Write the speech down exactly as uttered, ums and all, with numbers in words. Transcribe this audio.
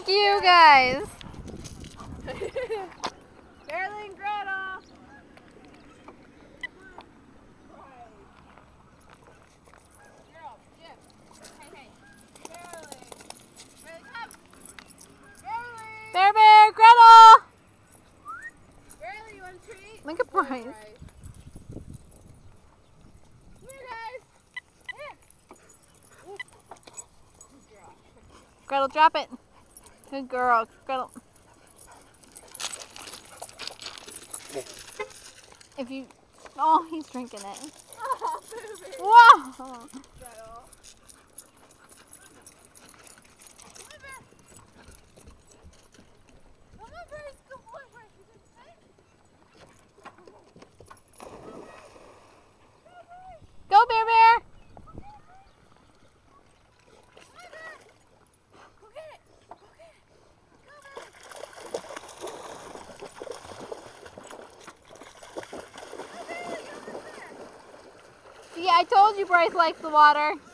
you guys. Barely and Gretel. Girl, Jim. Hey, hey. Barely. Barely, come. Barely. Bear, Bear, Gretel. Barely, you want a treat? Look at Bryce. Come here, guys. Here. Good girl. Gretel, drop it. Good girl, Gretel. If you, oh, he's drinking it. Oh, baby. Whoa! Gretel. Come on, Bryce. Good boy, Bryce. You good, hey? Go, Bear Bear! Go get it. Go get it. Yeah, I told you Bryce likes the water.